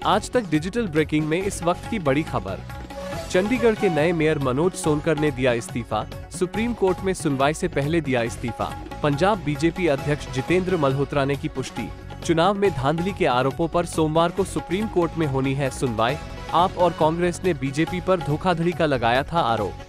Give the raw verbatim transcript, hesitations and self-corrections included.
आज तक digital breaking में इस वक्त की बड़ी खबर। चंडीगढ़ के नए मेयर मनोज सोनकर ने दिया इस्तीफा, सुप्रीम कोर्ट में सुनवाई से पहले दिया इस्तीफा। पंजाब बीजेपी अध्यक्ष जितेंद्र मल्होत्रा ने की पुष्टि। चुनाव में धांधली के आरोपों पर सोमवार को सुप्रीम कोर्ट में होनी है सुनवाई। आप और कांग्रेस ने बीजेपी पर धोखाधड़ी का लगाया था आरोप।